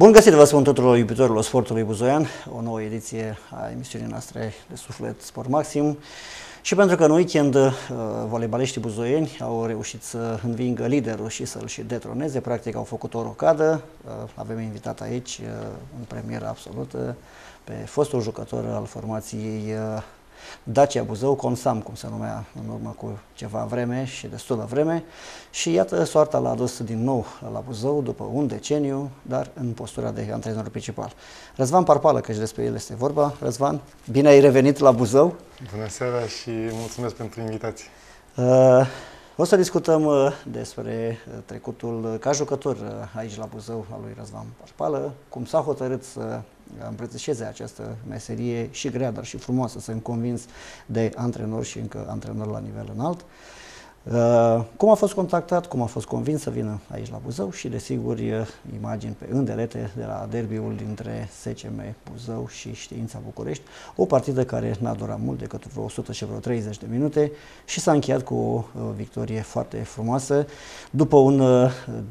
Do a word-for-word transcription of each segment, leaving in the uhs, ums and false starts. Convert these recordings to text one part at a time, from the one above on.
Bun găsit, vă spun tuturor iubitorilor sportului buzoian, o nouă ediție a emisiunii noastre de Suflet Sport Maxim. Și pentru că în weekend uh, voleibaliștii buzoieni au reușit să învingă liderul și să-l și detroneze, practic au făcut o rocadă. Uh, avem invitat aici, uh, în premieră absolută, pe fostul jucător al formației uh, Dacia Buzău, Consam, cum se numea în urmă cu ceva vreme și destulă vreme. Și iată, soarta l-a adus din nou la Buzău după un deceniu, dar în postura de antrenor principal. Răzvan Parpală, căci despre el este vorba. Răzvan, bine ai revenit la Buzău. Bună seara și mulțumesc pentru invitație. Uh, o să discutăm uh, despre trecutul ca jucător uh, aici la Buzău al lui Răzvan Parpală, cum s-a hotărât să îmbrățișeze această meserie și grea, dar și frumoasă, sunt convins, de antrenor și încă antrenor la nivel înalt. Uh, cum a fost contactat, cum a fost convins să vină aici la Buzău și, desigur, imagini pe îndelete de la derbiul dintre S C M Buzău și Știința București, o partidă care n-a durat mult, decât vreo o sută și vreo treizeci de minute și s-a încheiat cu o uh, victorie foarte frumoasă, după un, uh,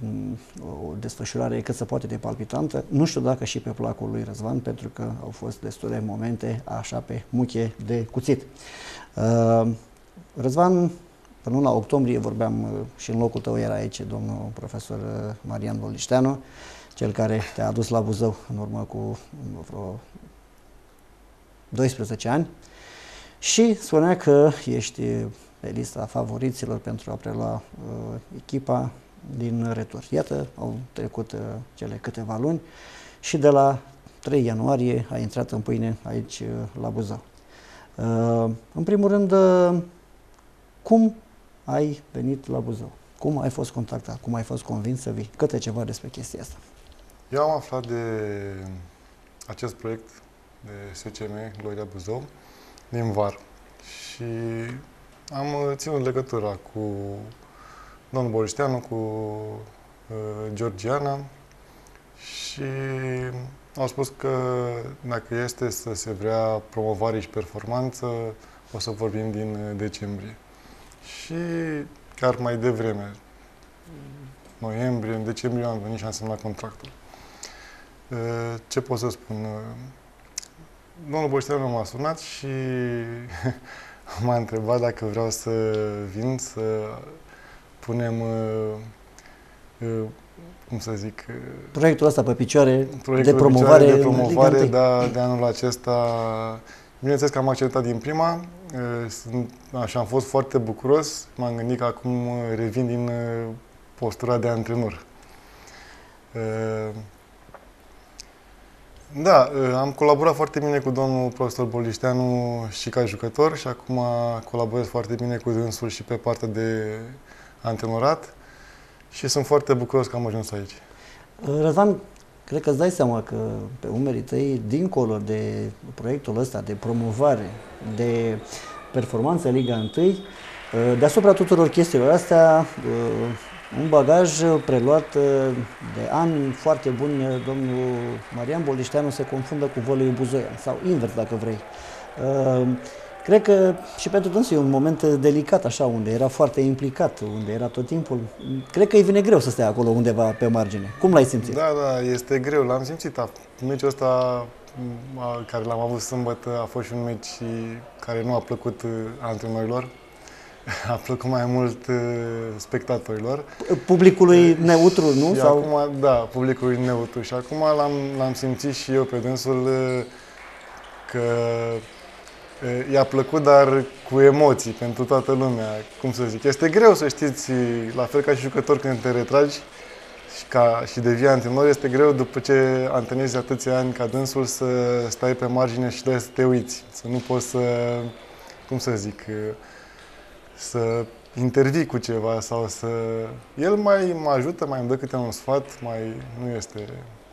o desfășurare cât se poate de palpitantă, nu știu dacă și pe placul lui Răzvan, pentru că au fost destule momente așa pe muche de cuțit. Uh, Răzvan, în luna octombrie vorbeam și în locul tău era aici domnul profesor Marian Boldișteanu, cel care te-a adus la Buzău în urmă cu vreo doisprezece ani și spunea că ești pe lista favoriților pentru a prelua uh, echipa din retur. Iată, au trecut uh, cele câteva luni și de la trei ianuarie a intrat în pâine aici uh, la Buzău. Uh, în primul rând, uh, cum ai venit la Buzău? Cum ai fost contactat? Cum ai fost convins să vii? Câte ceva despre chestia asta. Eu am aflat de acest proiect de S C M Gloria Buzău din vară și am ținut legătura cu domnul Boldișteanu, cu uh, Georgiana și au spus că dacă este să se vrea promovare și performanță, o să vorbim din decembrie. Și chiar mai devreme, noiembrie, în decembrie am venit și am semnat contractul. Ce pot să spun? Domnul Boldișteanu m-a sunat și m-a întrebat dacă vreau să vin să punem, cum să zic, proiectul ăsta pe picioare proiectul de promovare, de, promovare de, de anul acesta. Bineînțeles că am acceptat din prima, sunt, așa, am fost foarte bucuros, m-am gândit că acum revin din postura de antrenor. Da, am colaborat foarte bine cu domnul profesor Boldișteanu și ca jucător și acum colaborez foarte bine cu dânsul și pe partea de antrenorat și sunt foarte bucuros că am ajuns aici. Răzvan, cred că îți dai seama că pe umerii tăi, dincolo de proiectul ăsta de promovare, de performanță Liga unu, deasupra tuturor chestiilor astea, un bagaj preluat de ani foarte buni, domnul Marian Boldișteanu se confundă cu voleiul buzoian, sau invers dacă vrei. Cred că și pentru dânsul e un moment delicat așa, unde era foarte implicat, unde era tot timpul. Cred că îi vine greu să stea acolo undeva pe margine. Cum l-ai simțit? Da, da, este greu. L-am simțit. Meciul ăsta care l-am avut sâmbătă a fost și un meci care nu a plăcut antrenorilor. A plăcut mai mult spectatorilor. Publicului neutru, nu? Și Sau? acum, da, publicului neutru. Și acum l-am simțit și eu pe dânsul că i-a plăcut, dar cu emoții pentru toată lumea. Cum să zic, este greu să știți, la fel ca și jucător când te retragi și, ca, și devii antrenor, este greu după ce antrenezi atâția ani ca dânsul să stai pe margine și să te uiți. Să nu poți să, cum să zic, să intervii cu ceva sau să... El mai mă ajută, mai îmi dă câte un sfat, mai nu este...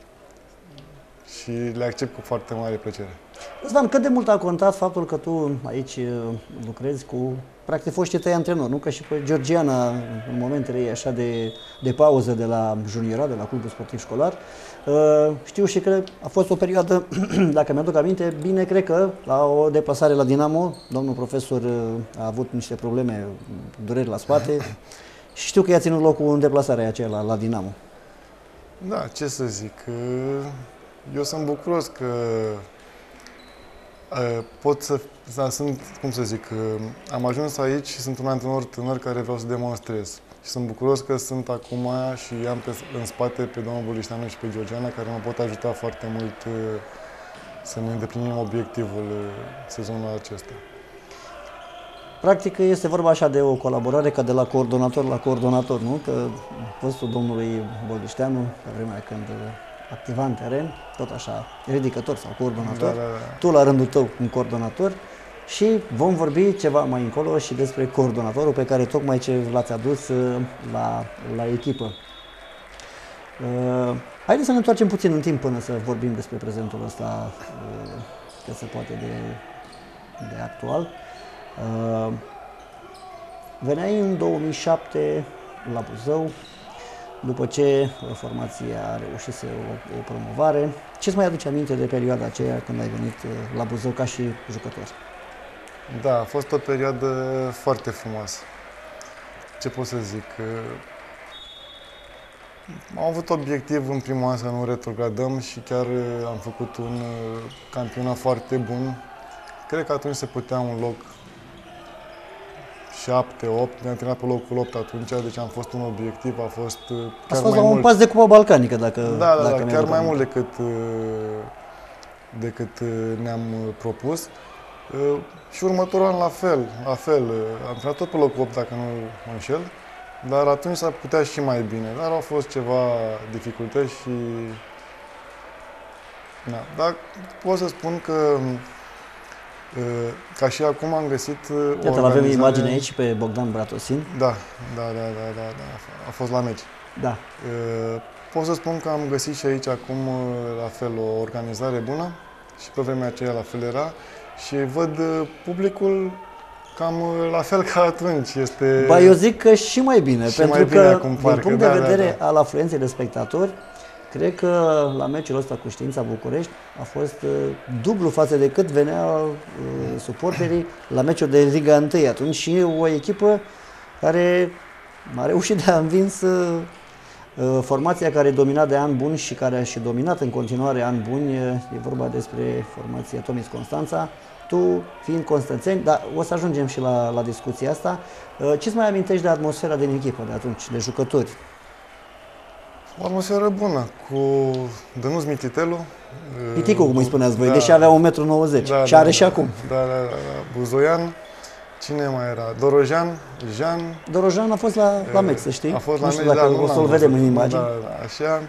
Și le accept cu foarte mare plăcere. Răzvan, cât de mult a contat faptul că tu aici lucrezi cu, practic, foștii tăi antrenori, nu? Că și pe Georgiana, în momentele ei așa de, de pauză de la juniorat, de la clubul sportiv școlar, uh, știu și că a fost o perioadă, dacă mi-aduc aminte, bine, cred că la o deplasare la Dinamo, domnul profesor a avut niște probleme, dureri la spate și știu că i-a ținut locul în deplasarea aceea la, la Dinamo. Da, ce să zic, eu sunt bucuros că pot să, da, sunt, cum să zic, am ajuns aici și sunt un antrenor tânăr care vreau să demonstrez. Și sunt bucuros că sunt acum și am pe, în spate pe domnul Bolișteanu și pe Georgiana, care mă pot ajuta foarte mult să ne îndeplinim obiectivul sezonul acesta. Practic este vorba așa de o colaborare ca de la coordonator la coordonator, nu? Că postul domnului Bolișteanu, pe vremea când activa în teren, tot așa, ridicător sau coordonator, da, da, da. Tu la rândul tău un coordonator și vom vorbi ceva mai încolo și despre coordonatorul pe care tocmai ce l-ați adus la, la echipă. Uh, haideți să ne întoarcem puțin în timp până să vorbim despre prezentul ăsta uh, cât se poate de, de actual. Uh, veneai în două mii șapte la Buzău, după ce formația a reușit să o, o promovare. Ce-ți mai aduce aminte de perioada aceea când ai venit la Buzău ca și jucător? Da, a fost o perioadă foarte frumoasă. Ce pot să zic? Am avut obiectiv în primul an să nu retrogradăm și chiar am făcut un campionat foarte bun. Cred că atunci se putea un loc șapte, opt, ne-am terminat pe locul opt atunci, deci am fost un obiectiv, a fost chiar Ați fost mai la mult. un pas de Cupa Balcanică, dacă Da, da, dacă da chiar mai mult decât, decât ne-am propus. Și următorul an la fel, la fel, am terminat tot pe locul opt, dacă nu mă înșel, dar atunci s-ar putea și mai bine, dar au fost ceva dificultăți și... Da, dar pot să spun că ca și acum am găsit o Iată, organizare... avem imagine aici pe Bogdan Bratosin. Da, da, da, da, da, da, a fost la meci. Da. Pot să spun că am găsit și aici acum la fel o organizare bună și pe vremea aceea la fel era și văd publicul cam la fel ca atunci. Este... Ba, eu zic că și mai bine, și pentru mai bine că acum, din parcă, punct da, de vedere da, da. al afluenței de spectatori, cred că la meciul ăsta cu Știința București a fost uh, dublu față de cât veneau uh, suporterii la meciul de Liga unu. Atunci și o echipă care a reușit de a învins uh, formația care domina de ani buni și care a și dominat în continuare ani buni. E vorba despre formația Tomis Constanța. Tu fiind constanțeni, dar o să ajungem și la, la discuția asta. Uh, ce-ți mai amintești de atmosfera din echipă de atunci, de jucători? O atmosferă bună, cu Dănuț Mititelu. Piticu, cum îi spuneați voi, da, deși avea un metru nouăzeci da, și are da, și da, acum. Da, da, da, da. Buzoian, cine mai era? Dorojan, Jean. Dorojan a fost la, la meci, să știi. A fost nu la știu meci, dacă da, o să-l vedem în imagine. Da, da, așa.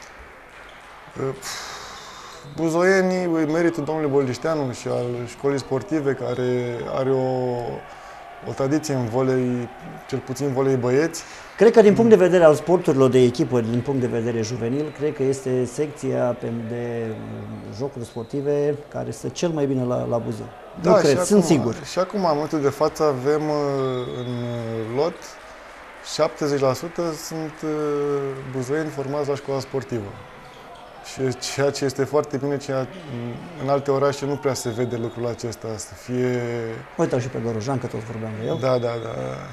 Buzoienii, meritul domnului Bolișteanu și al școlii sportive, care are o, o tradiție în volei, cel puțin volei băieți. Cred că din punct de vedere al sporturilor de echipă, din punct de vedere juvenil, cred că este secția de jocuri sportive care stă cel mai bine la, la Buzău. Da, nu cred, acum, sunt sigur. Și acum, în momentul de față, avem în lot șaptezeci la sută sunt buzoieni formați la școala sportivă. Și ceea ce este foarte bine, ceea, în alte orașe nu prea se vede lucrul acesta, să fie... Uite-l și pe Dorojan, că tot vorbeam de el. Da, da, da.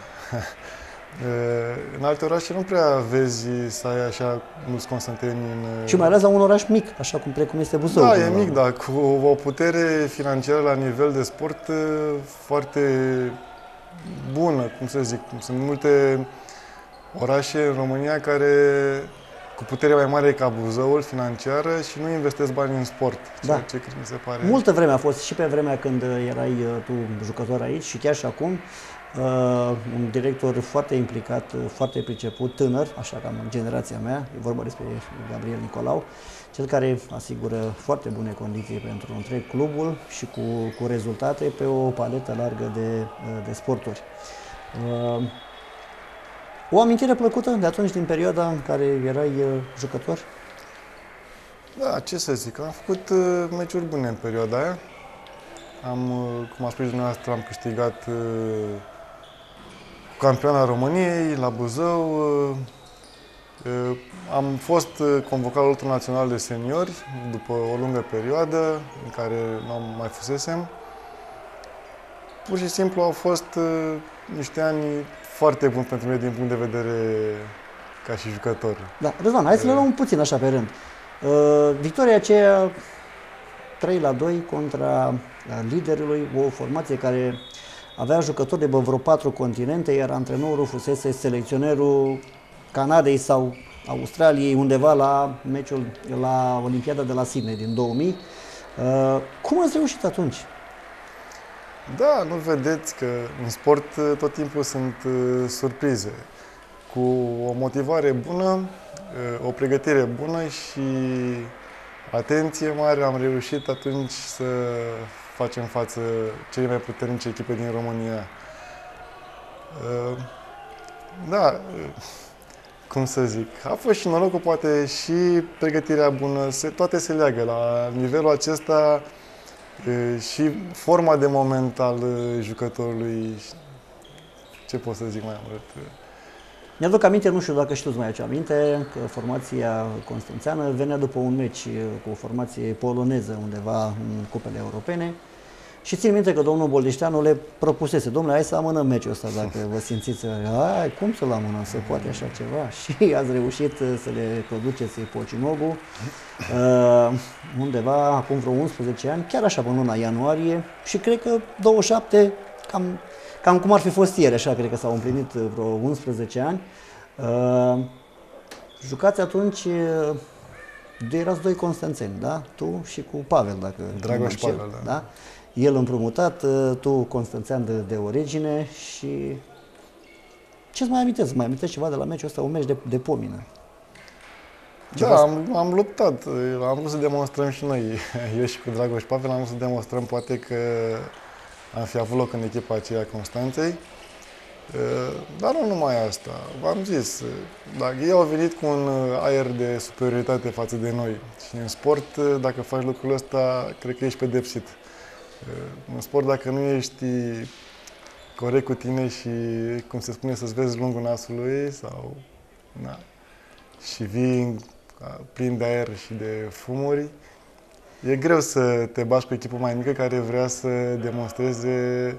În alte orașe nu prea vezi să ai așa mulți constanteni în... Și mai ales la un oraș mic, așa cum precum este Buzău. Da, e mic, dar cu o putere financiară la nivel de sport foarte bună, cum să zic. Sunt multe orașe în România care cu putere mai mare ca Buzăul financiară și nu investesc bani în sport, ceea da. ce cred mi se pare... Multă vreme a fost și pe vremea când erai tu jucător aici și chiar și acum. Uh, un director foarte implicat, foarte priceput, tânăr, așa ca în generația mea, e vorba despre Gabriel Nicolau, cel care asigură foarte bune condiții pentru întreg clubul și cu, cu rezultate pe o paletă largă de, de sporturi. Uh, o amintire plăcută de atunci, din perioada în care erai uh, jucător? Da, ce să zic, am făcut uh, meciuri bune în perioada aia. Am, uh, cum a spus dumneavoastră, am câștigat uh, campioana României la Buzău. Am fost convocat la lotul național de seniori după o lungă perioadă în care nu mai fusesem. Pur și simplu au fost niște ani foarte buni pentru mine din punct de vedere ca și jucător. Da, Răzvan, hai să le luăm puțin așa pe rând. Uh, victoria aceea trei la doi contra liderului, o formație care avea jucători de vreo patru continente, iar antrenorul fusese selecționerul Canadei sau Australiei undeva la meciul, la Olimpiada de la Sydney din două mii. Uh, cum ați reușit atunci? Da, nu vedeți că în sport tot timpul sunt uh, surprize. Cu o motivare bună, uh, o pregătire bună și atenție mare am reușit atunci să facem față cele mai puternice echipe din România. Uh, da, uh, cum să zic, a fost și norocul, poate și pregătirea bună, se, toate se leagă la nivelul acesta. Și forma de moment al jucătorului, ce pot să zic mai mult? Mi-aduc aminte, nu știu dacă știu mai aduce aminte, că formația constanțeană venea după un meci cu o formație poloneză undeva în cupele europene și țin minte că domnul Boldeșteanu le propusese: domnule, hai să amânăm meciul ăsta dacă vă simțiți. Hai, cum să-l amânăm, să poate așa ceva? Și ați reușit să le produceți Pocinogul uh, undeva acum vreo unsprezece ani, chiar așa până luna ianuarie, și cred că douăzeci și șapte, cam, cam cum ar fi fost ieri, așa cred că s-au împlinit vreo unsprezece ani. Uh, jucați atunci, uh, erați doi constanțeni, da? Tu și cu Pavel, dacă Dragoș Pavel, da. da? El împrumutat, tu constanțean de, de origine. Și ce-ți mai amintesc? Mai amintesc ceva de la meciul ăsta, un meci de, de pomină? Da, am, am luptat, am vrut să demonstrăm și noi, eu și cu Dragoș Pavel, am vrut să demonstrăm poate că am fi avut loc în echipa aceea Constanței. Dar nu numai asta, v-am zis, dacă ei au venit cu un aer de superioritate față de noi și în sport, dacă faci lucrul ăsta, cred că ești pedepsit. În sport, dacă nu ești corect cu tine și, cum se spune, să-ți vezi lungul nasului sau, na, și vii plin de aer și de fumuri, e greu să te bași cu echipă mai mică care vrea să demonstreze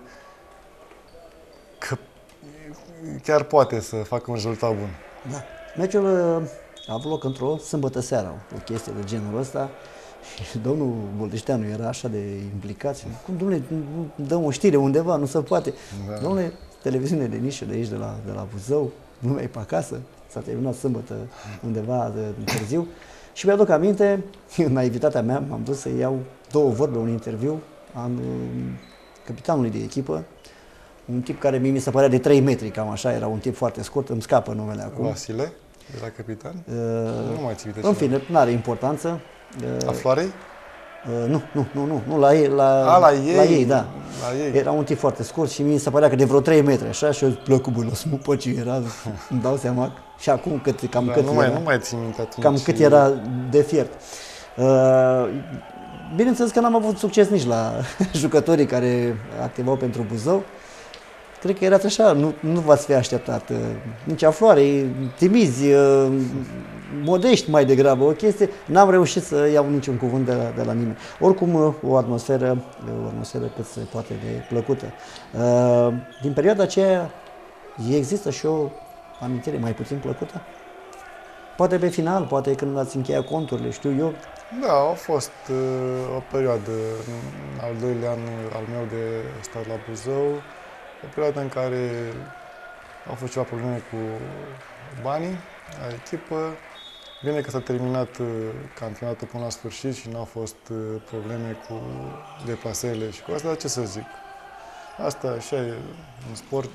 că chiar poate să facă un rezultat bun. Da. Meciul a avut loc într-o sâmbătă seara, o chestie de genul ăsta. Și domnul Boldeșteanu era așa de implicat. Și, cum, domnule, dăm o știre undeva, nu se poate. Da. Domnule, televiziune de nișă de aici, de la, de la Buzău, lumea e pe acasă, s-a terminat sâmbătă undeva de târziu. Și mi-aduc aminte, în naivitatea mea, m-am dus să iau două vorbe, un interviu al capitanului de echipă, un tip care mi se părea de trei metri, cam așa, era un tip foarte scurt, îmi scapă numele acum. Vasile, de la capitan? Uh, nu mai țin În fine, nu are importanță. La Floarei? Uh, nu, nu, nu, nu, nu, la ei, la, A, la ei, la ei, da. La ei. Era un tip foarte scurt și mi se părea că de vreo trei metri, așa, și eu plăcu bă, lăs mă pe ce era, îmi dau seama, și acum cât, cam da, cât nu era, mai, nu mai țin minte atunci. cam cât era de fiert. Uh, bineînțeles că n-am avut succes nici la jucătorii care activau pentru Buzău. Cred că erați așa, nu, nu v-ați fi așteptat. Nici Afloare, timizi, modești mai degrabă, o chestie. N-am reușit să iau niciun cuvânt de la, de la nimeni. Oricum, o atmosferă, o atmosferă cât se poate de plăcută. Din perioada aceea, există și o amintire mai puțin plăcută? Poate pe final, poate când ați încheiat conturile, știu eu. Da, a fost uh, o perioadă, al doilea an al meu de stat la Buzău, o perioadă în care au fost ceva probleme cu banii la echipă. Bine că s-a terminat campionatul până la sfârșit și nu au fost probleme cu deplasările și cu asta, dar ce să zic. Asta așa e în sport.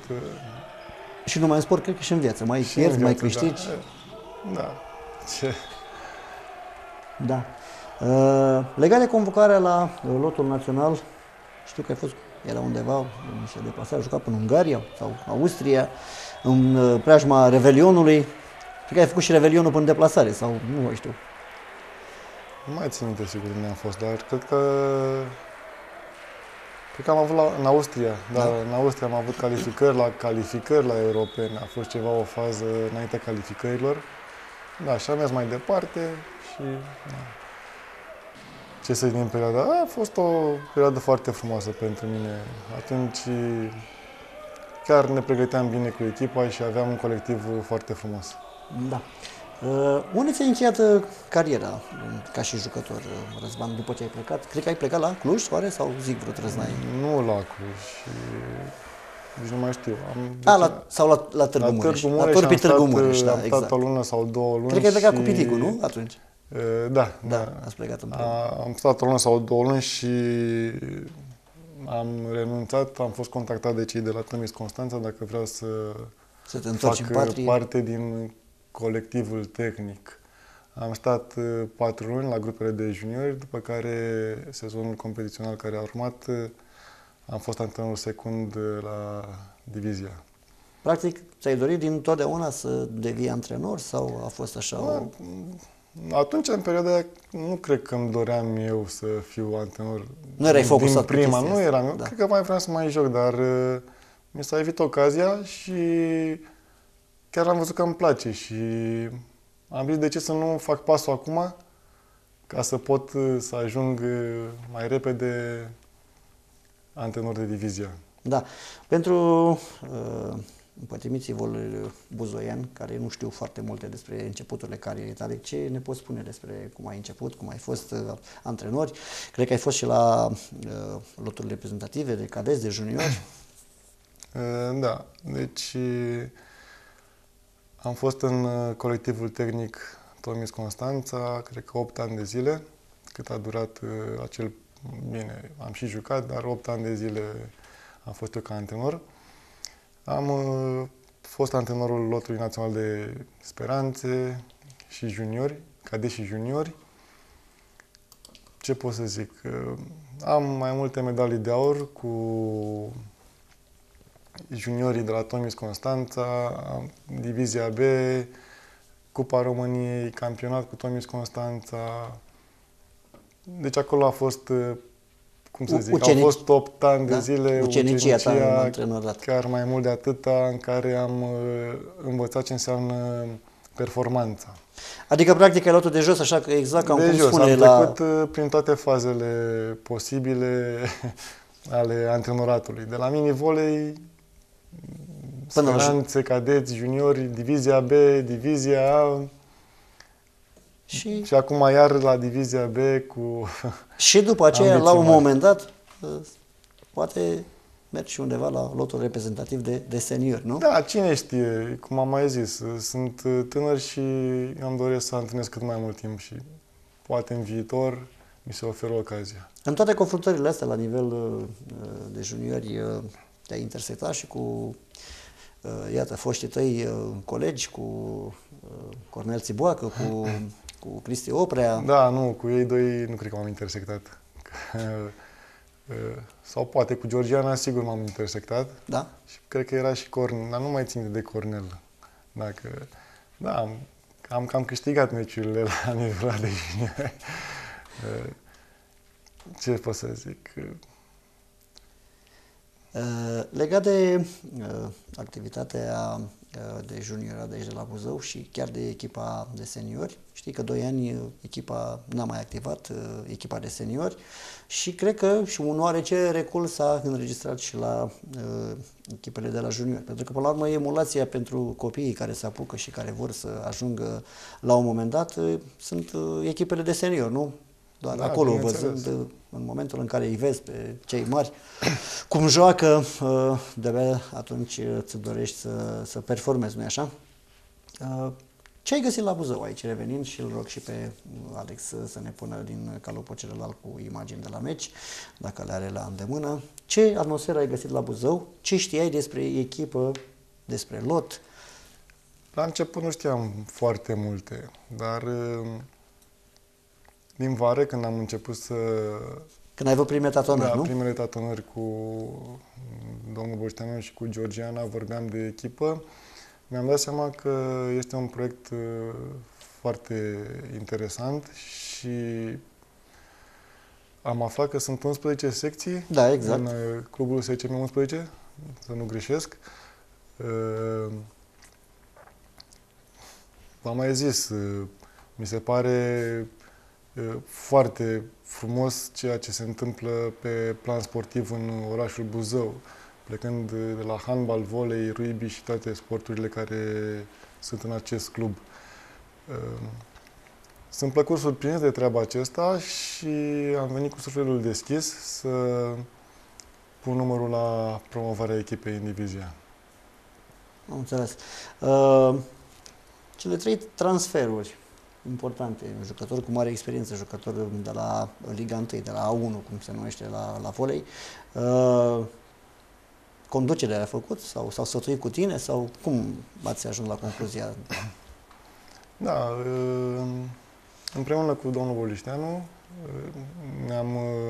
Și numai în sport, cred că și în viață. Mai pierzi, mai câștigi. Da. da. Ce? Da. Uh, legat de convocarea la lotul național, știu că ai fost, era undeva, se deplasa, a jucat până în Ungaria sau Austria, în uh, preajma Revelionului. Cred că ai făcut și Revelionul până în deplasare, sau nu mai știu. Nu mai țin minte sigur unde am fost, dar cred că cred că am avut la, în Austria, dar da. În Austria am avut calificări la calificări la europene, a fost ceva o fază înaintea calificărilor. Da, și am mers mai departe și da. Ce să zic din perioada? A fost o perioadă foarte frumoasă pentru mine. Atunci chiar ne pregăteam bine cu echipa și aveam un colectiv foarte frumos. Da. Uh, unde ți-ai încheiat uh, cariera um, ca și jucător, uh, Răzvan, după ce ai plecat? Cred că ai plecat la Cluj, oare, sau zic vreo trăznai? Nu la Cluj. Deci nu mai știu. Am, A, la, sau la, la Târgu la Mureș. Târgu La Mureș Torpi am Târgu stat, Mureș, da, am exact. stat o lună sau două luni. Cred că ai plecat și... cu piticul, nu? Atunci. Uh, da, Da, da. ați plecat împreună. A, am stat o lună sau două luni și am renunțat. Am fost contactat de cei de la Tămis Constanța dacă vreau să, Să te întorci în fac patrie. parte din colectivul tehnic. Am stat uh, patru luni la grupele de juniori, după care sezonul competițional care a urmat uh, am fost antrenorul secund uh, la divizia. Practic, ți-ai dorit din totdeauna să devii antrenor sau a fost așa o... Atunci, în perioada aia, nu cred că îmi doream eu să fiu antrenor. Nu erai din focusat pe prima, chestia nu asta. eram. Eu Da. cred că mai vreau să mai joc, dar uh, mi s-a evit ocazia și chiar am văzut că îmi place și am zis de ce să nu fac pasul acum ca să pot uh, să ajung uh, mai repede antrenor de divizia. Da. Pentru uh, împătimiții volului buzoieni, care nu știu foarte multe despre începuturile carierei tale, ce ne poți spune despre cum ai început, cum ai fost uh, antrenori? Cred că ai fost și la uh, loturile reprezentative de cadeți, de juniori. Uh, da, deci am fost în uh, colectivul tehnic Tomis Constanța, cred că opt ani de zile, cât a durat uh, acel, bine, am și jucat, dar opt ani de zile am fost eu ca antrenor. Am uh, fost antrenorul lotului național de speranțe și juniori, cadeți și juniori. Ce pot să zic? Uh, am mai multe medalii de aur cu juniorii de la Tomis Constanța, Divizia B, Cupa României, campionat cu Tomis Constanța. Deci acolo a fost, cum să zic, Ucenic. au fost opt ani de Da? zile, Ucenicia ta în ucenicia, antrenorat. chiar mai mult de atâta, în care am uh, învățat ce înseamnă performanța. Adică, practic, ai luat-o de jos, așa că exact ca De cum jos, spune am la... trecut uh, prin toate fazele posibile ale antrenoratului. De la mini-volei, Până la speranțe, cadeți, juniori, divizia B, divizia A Și, și acum iar la divizia B cu... și după aceea, ambiții la un mari. moment dat, uh, poate mergi și undeva la lotul reprezentativ de, de senior, nu? Da, cine știe, cum am mai zis, sunt tânăr și îmi doresc să antrenez cât mai mult timp și poate în viitor mi se oferă ocazia. În toate confruntările astea, la nivel uh, de juniori, uh, te-ai intersectat și cu, uh, iată, foștii tăi uh, colegi, cu uh, Cornel Țiboacă, cu, cu Cristi Oprea. Da, nu, cu ei doi nu cred că m-am intersectat. Sau poate cu Georgiana, sigur m-am intersectat. Da? Și cred că era și Cornel, dar nu mai țin de Cornel. Dacă, da, am, am cam câștigat meciurile la nivelul de junior. Ce pot să zic? Uh, legat de uh, activitatea uh, de junior de aici de la Buzău și chiar de echipa de seniori, știi că doi ani uh, echipa n-a mai activat, uh, echipa de seniori, și cred că și un oarece recul s-a înregistrat și la uh, echipele de la juniori, pentru că până la urmă emulația pentru copiii care se apucă și care vor să ajungă la un moment dat uh, sunt uh, echipele de seniori, nu? Doar Da, acolo, văzând, în momentul în care îi vezi pe cei mari, cum joacă, de-abia atunci îți dorești să, să performezi, nu-i așa? Ce ai găsit la Buzău aici, revenind, și îl rog și pe Alex să ne pună din calupul celălalt cu imagini de la meci, dacă le are la îndemână. Ce atmosferă ai găsit la Buzău? Ce știai despre echipă, despre lot? La început nu știam foarte multe, dar din vară, când am început să... Când ai avut primele tatonări, da, nu? primele tatonări cu domnul Boșteanu și cu Georgiana, vorbeam de echipă, mi-am dat seama că este un proiect foarte interesant și am aflat că sunt unsprezece secții, Da, exact, în clubul S C M unsprezece, să nu greșesc. V-am mai zis, mi se pare foarte frumos ceea ce se întâmplă pe plan sportiv în orașul Buzău, plecând de la handbal, volei, rugby și toate sporturile care sunt în acest club. Sunt plăcut surprins de treaba aceasta și am venit cu sufletul deschis să pun numărul la promovarea echipei în divizia. Am înțeles. Uh, cele trei transferuri importante, jucători cu mare experiență, jucători de la Liga unu, de la A unu, cum se numește la, la volei, uh, conducerea a făcut sau s-au sfătuit cu tine sau cum ați ajuns la concluzia? Da, împreună cu domnul Bolișteanu ne-am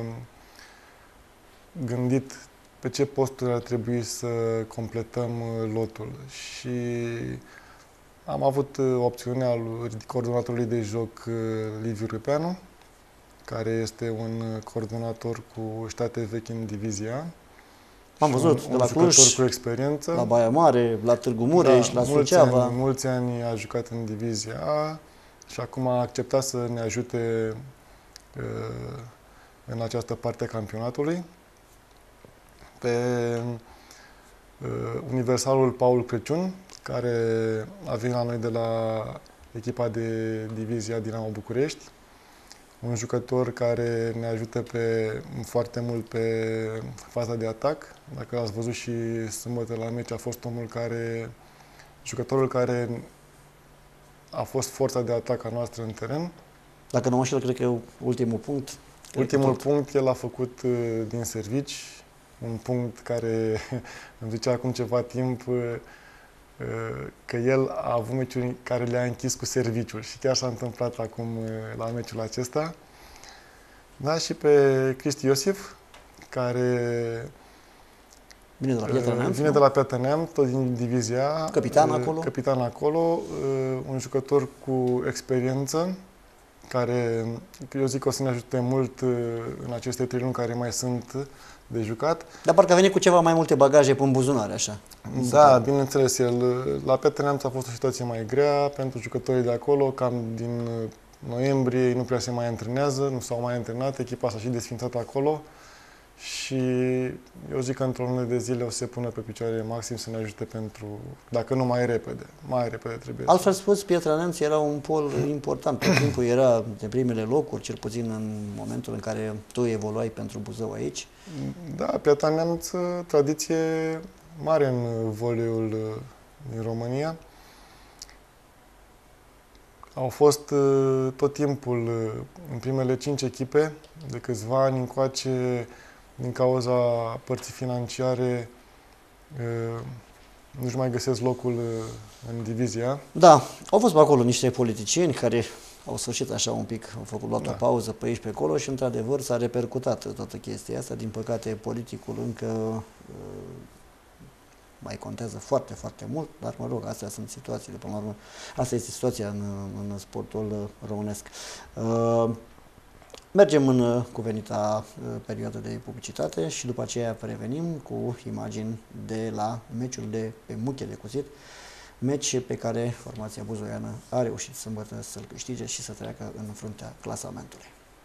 gândit pe ce posturi ar trebui să completăm lotul și am avut opțiunea lui coordonatorului de joc Liviu Râpeanu, care este un coordonator cu state vechi în divizia. Am văzut, un, de la un Cluj, jucător cu experiență. la Baia Mare, la Târgu Mureș, da, la Suceava. Mulți ani, mulți ani a jucat în divizia A și acum a acceptat să ne ajute uh, în această parte a campionatului. Pe uh, universalul Paul Crăciun, care a venit la noi de la echipa de divizia Dinamo București. Un jucător care ne ajută pe, foarte mult pe faza de atac. Dacă ați văzut și sâmbătă la meci, a fost omul care, jucătorul care a fost forța de atac a noastră în teren. Dacă nu mă înșel, cred că e ultimul punct. Ultimul punct el a făcut din servici, un punct care îmi zicea acum ceva timp că el a avut meciuri care le-a închis cu serviciul și chiar s-a întâmplat acum la meciul acesta. Da, și pe Cristi Iosif, care vine de la Piatra Neamț, vine de la Piatra Neamț, tot din divizia. Capitan acolo. Capitan acolo, un jucător cu experiență, care eu zic că o să ne ajute mult în aceste trei luni care mai sunt de jucat. Dar parcă a venit cu ceva mai multe bagaje pe buzunare, așa. Da, bineînțeles, el, la Piatra Neamț a fost o situație mai grea pentru jucătorii de acolo, cam din noiembrie nu prea se mai antrenează, nu s-au mai antrenat, echipa s-a și desfințat acolo și eu zic că într-o lună de zile o să se pună pe picioare maxim să ne ajute pentru, dacă nu mai repede, mai repede trebuie. Altfel spus, Piatra Neamț era un pol important, tot timpul era de primele locuri, cel puțin în momentul în care tu evoluai pentru Buzău aici. Da, Piatra Neamț, tradiție mare în voleiul din România. Au fost tot timpul în primele cinci echipe, de câțiva ani încoace, din cauza părții financiare, nu-și mai găsesc locul în divizia. Da, au fost pe acolo niște politicieni care au sfârșit așa un pic, au făcut luat da. o pauză pe aici pe acolo și într-adevăr s-a repercutat toată chestia asta. Din păcate, politicul încă uh, mai contează foarte, foarte mult, dar mă rog, astea sunt situațiile, până la urmă, asta este situația în, în sportul românesc. Uh, mergem în cuvenita uh, perioadă de publicitate și după aceea revenim cu imagini de la meciul de pe Muche de Cuțit, meci pe care formația buzoiană a reușit sâmbătă să-l câștige și să treacă în fruntea clasamentului.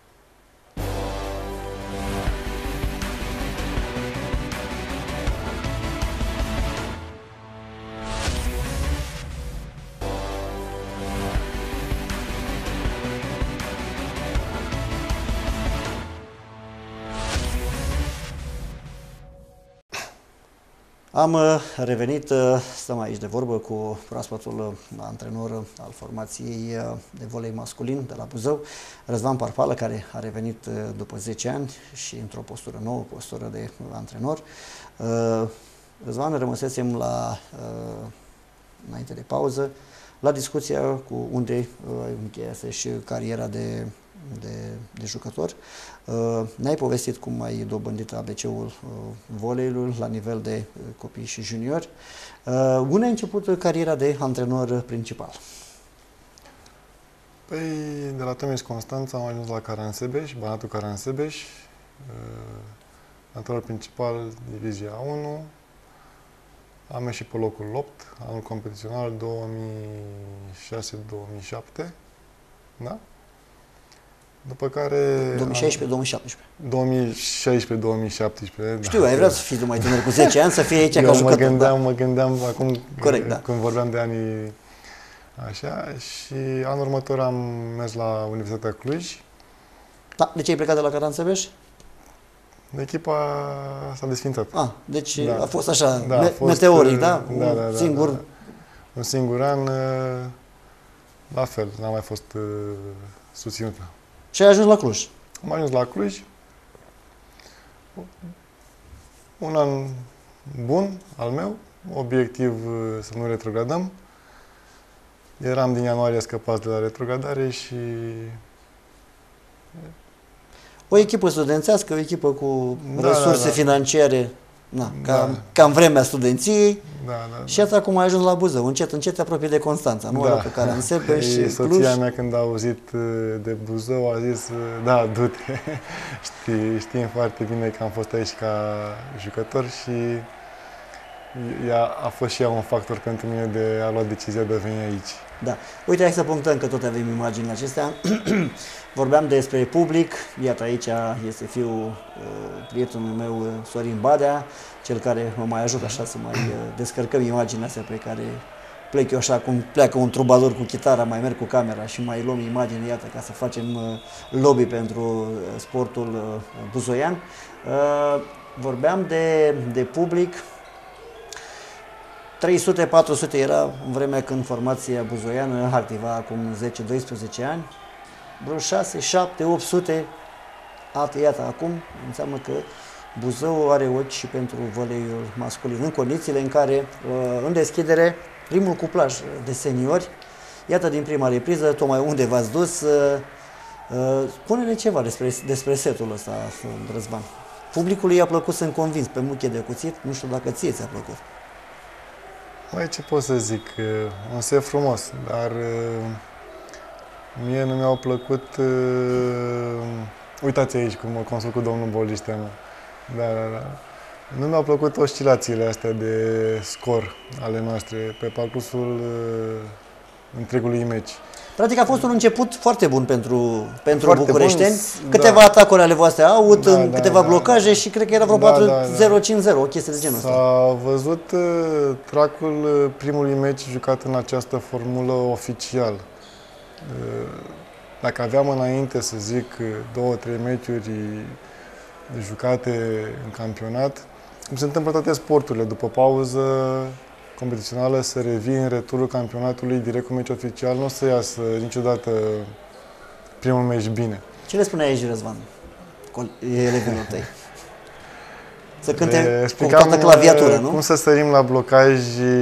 Am revenit, stăm aici de vorbă cu proaspătul antrenor al formației de volei masculin de la Buzău, Răzvan Parpală, care a revenit după zece ani și într-o postură nouă, postură de antrenor. Răzvan, rămăsesem la, înainte de pauză, la discuția cu unde încheiase și cariera de, de, de jucător. Uh, ne-ai povestit cum ai dobândit A B C-ul uh, voleiului la nivel de uh, copii și juniori. Uh, unde a început cariera de antrenor principal? Păi, de la Tămeș Constanța am ajuns la Caransebeș, Banatul Caransebeș, uh, antrenor principal, divizia unu. Am ieșit pe locul opt, anul competițional două mii șase două mii șapte, da? După care... două mii șaisprezece două mii șaptesprezece. două mii șaisprezece două mii șaptesprezece, Știu, da. Ai vrea să fii mai tânăr cu zece ani, să fie aici eu ca jucător. Mă gândeam, da? mă gândeam acum, corect, da. când vorbeam de anii Așa, și anul următor am mers la Universitatea Cluj. Da, de ce ai plecat de la Caransebeș? Echipa s-a desfințat. Ah, deci Da. a fost așa, Da, a me fost, meteoric, da? Da, Un da, da, singur... da. Un singur an, la fel, n-a mai fost uh, susținută. Și ai ajuns la Cluj. Am ajuns la Cluj. Un an bun al meu, obiectiv uh, să nu retrogradăm. Eram din ianuarie scăpați de la retrogradare și... O echipă studențească, o echipă cu Da, resurse da, da. financiare, na, ca, Da. ca în vremea studenției. Da, da, Și iată acum ai ajuns la Buzău, încet, încet te apropii de Constanța, nu? da. Pe care însepe și Cluj. Soția mea când a auzit uh, de Buzău a zis, uh, da, du-te. Știi, știm foarte bine că am fost aici ca jucător și ea a fost și ea un factor pentru mine de a lua decizia de a veni aici. Da. Uite, hai să punctăm că tot avem imaginile acestea. Vorbeam despre public. Iată, aici este fiul uh, prietenul meu, uh, Sorin Badea, cel care mă mai ajută așa să mai uh, descărcăm imaginile astea pe care plec eu așa cum pleacă un trubador cu chitara, mai merg cu camera și mai luăm imagini, iată, ca să facem uh, lobby pentru uh, sportul uh, buzoian. Uh, vorbeam de, de public. trei sute patru sute era în vremea când formația buzoiană activa acum zece doisprezece ani. Vreo șase, șapte, opt sute. Iată, iată, acum înseamnă că Buzău are ochi și pentru voleiul masculin, în condițiile în care, în deschidere, primul cuplaj de seniori, iată din prima repriză, tocmai unde v-ați dus, spune-ne ceva despre, despre setul ăsta, Răzvan. Publicului i-a plăcut, sunt convins, pe muche de cuțit, nu știu dacă ție ți-a plăcut. Mai ce pot să zic, un set frumos, dar mie nu mi-au plăcut, uitați aici cum mă consult cu domnul Bolișteanu, da, da, da. Nu mi-au plăcut oscilațiile astea de scor ale noastre pe parcursul întregului meci. Practic a fost un început foarte bun pentru, pentru Foarte bucureșteni. bun, Câteva da. atacuri ale voastre au, Da, în da, câteva da. blocaje și cred că era vreo Da, patru da, da. zero cinci zero, o chestie de genul ăsta. S-a văzut uh, tracul uh, primului meci jucat în această formulă oficial. Uh, dacă aveam înainte, să zic, uh, două, trei meciuri jucate în campionat, cum se întâmplă toate sporturile, după pauză competițională să revii în returul campionatului direct cu meci oficial, nu o să iasă niciodată primul meci bine. Ce le spunea aici, Răzvan, elevilor tăi? Să cânte cu toată claviatura, nu? Cum să sărim la blocaj,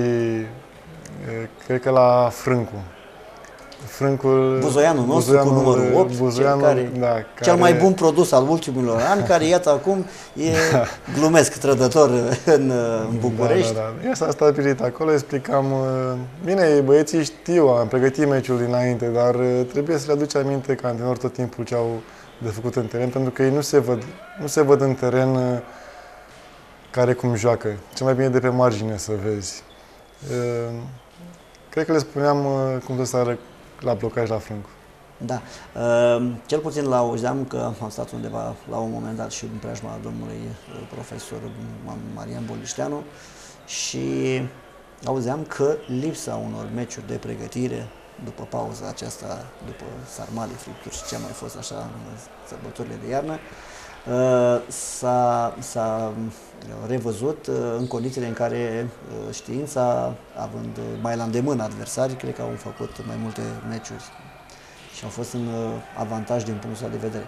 cred că la Frâncu. Frâncul, Buzoianul nostru cu numărul opt, Buzoianul, cel, care, da, care... cel mai bun produs al ultimilor ani, care iată acum e, glumesc, trădător în, în București. Da, da, da. Eu s-a stabilit acolo, explicam, bine, băieții știu, am pregătit meciul dinainte, dar trebuie să le aduci aminte ca antrenor tot timpul ce au de făcut în teren, pentru că ei nu se văd, nu se văd în teren care cum joacă. Cel mai bine de pe margine să vezi. Cred că le spuneam cum să sară la blocaj la Frâncu. Da. Cel puțin la auzeam că am stat undeva la un moment dat și în preajma domnului profesor Marian Bolișteanu și auzeam că lipsa unor meciuri de pregătire după pauza aceasta, după sarmale, fripturi și ce a mai fost așa în sărbătorile de iarnă, s-a revăzut în condițiile în care Știința, având mai la îndemână adversari, cred că au făcut mai multe meciuri și au fost în avantaj din punctul ăsta de vedere.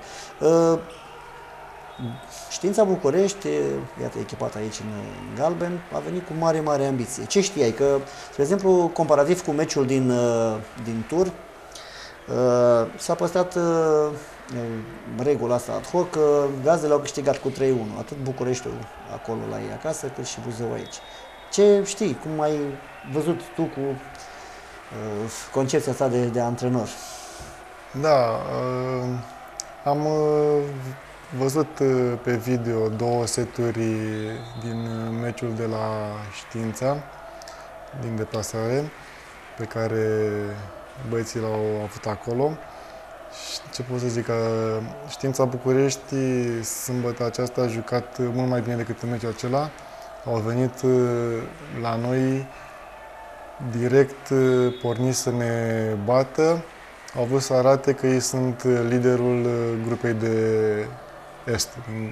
Știința București, iată echipată aici în galben, a venit cu mare, mare ambiție. Ce știai? Că, spre exemplu, comparativ cu meciul din, din tur, s-a păstrat regula asta ad hoc, Gazdele au câștigat cu trei unu, atât Bucureștiul acolo la ei acasă, cât și Buzău aici. Ce știi? Cum ai văzut tu cu uh, concepția asta de, de antrenor? Da, uh, am uh, văzut uh, pe video două seturi din meciul de la Știința, din deplasare, pe care băieții l-au avut acolo. Ce pot să zic, că Știința București, sâmbătă aceasta, a jucat mult mai bine decât în meciul acela. Au venit la noi direct porniți să ne bată, au vrut să arate că ei sunt liderul grupei de est.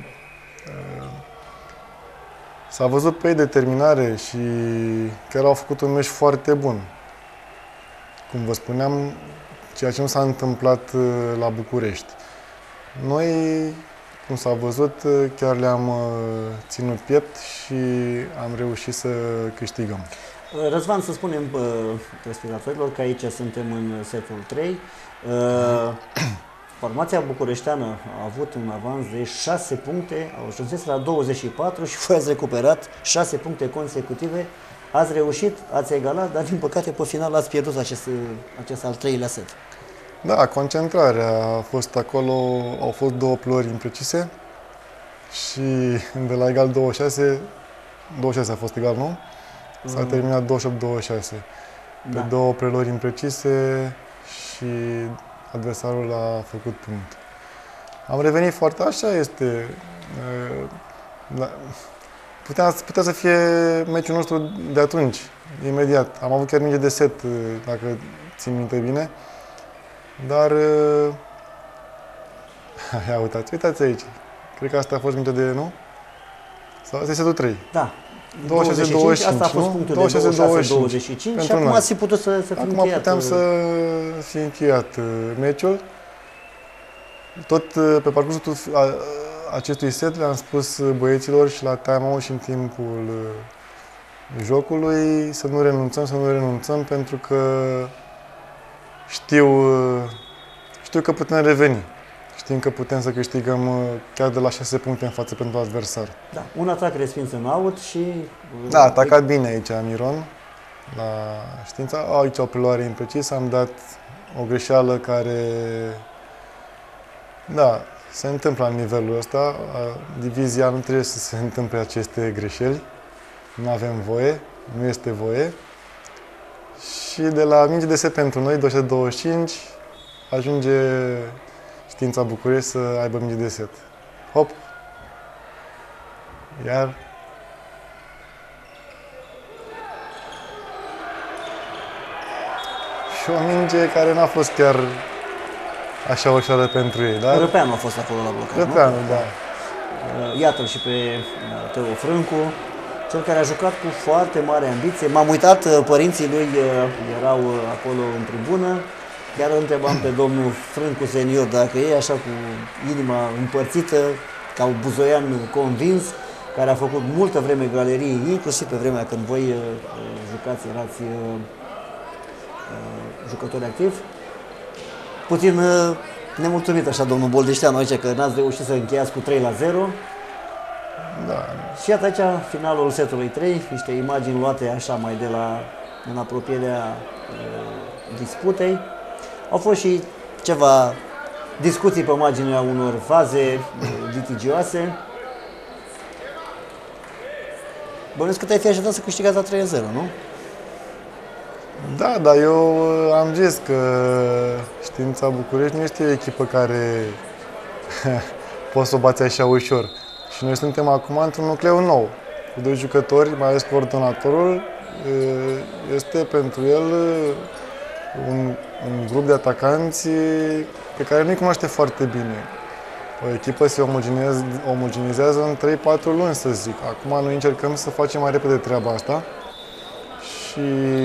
S-a văzut pe ei determinare și chiar au făcut un meci foarte bun. Cum vă spuneam, ceea ce nu s-a întâmplat la București. Noi, cum s-a văzut, chiar le-am ținut piept și am reușit să câștigăm. Răzvan, să spunem telespectatorilor că aici suntem în setul trei. Formația bucureșteană a avut un avans de șase puncte, au ajuns la douăzeci și patru și voi ați recuperat șase puncte consecutive. Ați reușit, ați egalat, dar din păcate pe final ați pierdut acest, acest al treilea set. Da, concentrarea a fost acolo, au fost două plori imprecise și de la egal douăzeci și șase, douăzeci și șase a fost egal, nu? S-a mm. terminat douăzeci și opt douăzeci și șase. Pe da. două prelori imprecise și adversarul a făcut punct. Am revenit foarte, așa este. Putea, putea să fie meciul nostru de atunci, imediat. Am avut chiar minge de set, dacă țin minte bine. Dar... Ia uitați, uitați aici. Cred că asta a fost minge de, nu? Sau asta e setul trei. Da. douăzeci și șase douăzeci și cinci, asta a fost punctul de douăzeci și șase douăzeci și cinci și acum ați fi putut să, să fi acum încheiat. puteam să fi încheiat meciul. Tot pe parcursul acestui set le-am spus băieților și la time-out și în timpul jocului să nu renunțăm, să nu renunțăm, pentru că știu, știu că putem reveni. Știm că putem să câștigăm chiar de la șase puncte în față pentru adversar. Da, un atac respins în out și... Da, a atacat bine aici Miron, la Știința. Aici o preluare imprecisă, am dat o greșeală care... Da, se întâmplă la nivelul ăsta. Divizia nu trebuie să se întâmple aceste greșeli. Nu avem voie, nu este voie. Și de la minge de set pentru noi, douăzeci douăzeci și cinci, ajunge Știința București să aibă minge de set. Hop! Iar... Și o minge care n-a fost chiar așa ușoară pentru ei, dar... Răpeanu a fost acolo la blocat, Răpeanu, nu? da. Iată-l și pe Teo Frâncu, cel care a jucat cu foarte mare ambiție. M-am uitat, părinții lui erau acolo în tribună. Chiar întrebam pe domnul Frâncu senior dacă e așa cu inima împărțită, ca un buzoian convins, care a făcut multă vreme galerie, inclusiv pe vremea când voi uh, jucați, erați uh, uh, jucători activi. Puțin uh, nemulțumit așa domnul Boldeșteanu aici că n-ați reușit să încheiați cu trei la zero. Da. Și iată aici finalul setului trei, niște imagini luate așa mai de la, în apropierea uh, disputei. Au fost și ceva discuții pe marginea unor faze litigioase. Bănuiesc că te-ai fi ajutat să câștigați la trei la zero, nu? Da, dar eu am zis că Știința București nu este o echipă care poți să o bați așa ușor. Și noi suntem acum într-un nucleu nou, cu doi jucători, mai ales coordonatorul. Este pentru el un, un grup de atacanți pe care nu-i cunoaște foarte bine. O echipă se omogenizează, omogenizează în trei patru luni, să zic. Acum noi încercăm să facem mai repede treaba asta. Și...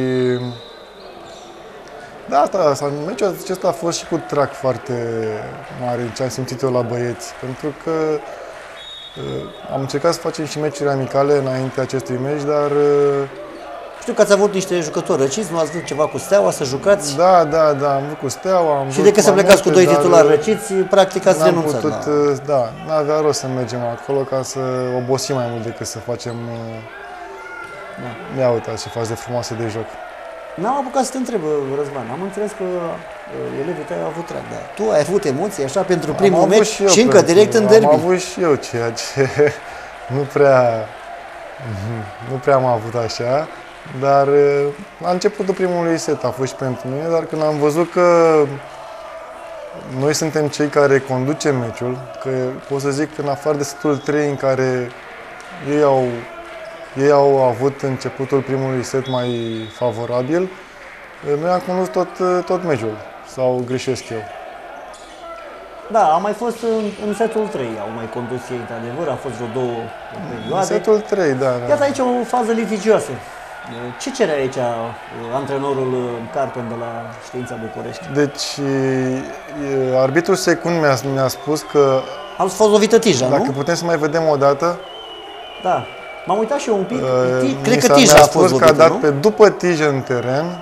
Da, asta, meciul acesta a fost și cu trac foarte mare, ce am simțit eu la băieți. Pentru că uh, am încercat să facem și meciuri amicale înainte acestui meci, dar... Uh, Știu că ați avut niște jucători răciți, nu ați vrut ceva cu Steaua, să jucați? Da, da, da, am vrut cu Steaua, am și decât să plecați cu doi titulari răciți, practic ați renunțat. Putut, da, da n-avea rost să mergem acolo ca să obosim mai mult decât să facem... Da. Ia uitați ce faci de frumoase de joc. N-am apucat să te întreb, Răzvan, am înțeles că elevii tăi au avut trac, dar tu ai avut emoții așa pentru primul meci și, și încă direct în derby. Am avut și eu, ceea ce nu prea, nu prea am avut așa. Dar la începutul primului set a fost și pentru mine, dar când am văzut că noi suntem cei care conducem meciul, că pot să zic că în afară de setul trei în care ei au ei au avut începutul primului set mai favorabil. Noi am condus tot, tot meciul, sau greșesc eu? Da, a mai fost în, în setul trei, au mai condus ei, într-adevăr, a fost vreo două perioade. În setul trei, da. da. Iată aici o fază litigioasă. Ce cere aici antrenorul Carpen de la Știința București? Deci, arbitrul secund mi-a, mi-a spus că... A fost lovită tija, dacă nu? putem să mai vedem o dată... Da. M-am uitat și eu un pic. Uh, Cred că tija a fost lovită, că a dat nu? pe după tijă în teren.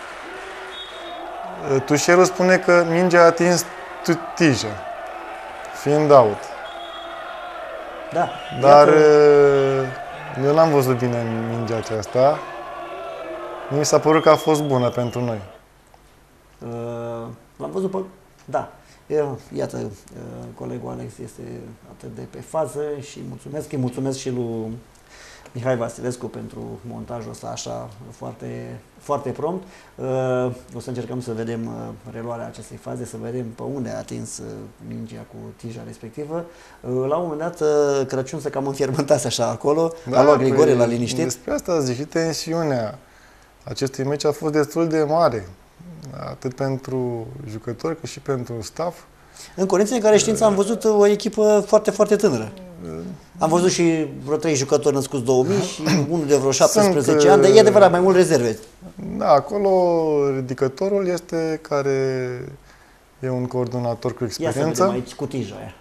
Tușerul spune că mingea a atins tijă, fiind out. Da. Dar Iată... eu n-am văzut bine mingea aceasta. Mi s-a părut că a fost bună pentru noi. Uh, L-am văzut pe... Da. Eu, iată, uh, colegul Alex este atât de pe fază și mulțumesc, îi mulțumesc și lui Mihai Vasilescu pentru montajul ăsta așa foarte, foarte prompt. Uh, o să încercăm să vedem uh, reluarea acestei faze, să vedem pe unde a atins uh, mingea cu tija respectivă. Uh, la un moment dat, uh, Crăciun se cam înfierbântase așa acolo, da, a luat Grigore, păi, l-a liniștit. Despre asta zic, și tensiunea acestui meci a fost destul de mare, atât pentru jucători cât și pentru staff. În condiții în care Știința am văzut o echipă foarte, foarte tânără. Am văzut și vreo trei jucători născuți două mii și unul de vreo șaptesprezece Sunt, ani, dar e adevărat, mai mult rezerve. Da, acolo ridicătorul este care e un coordonator cu experiență. Ia să vedem aici cu tija aia.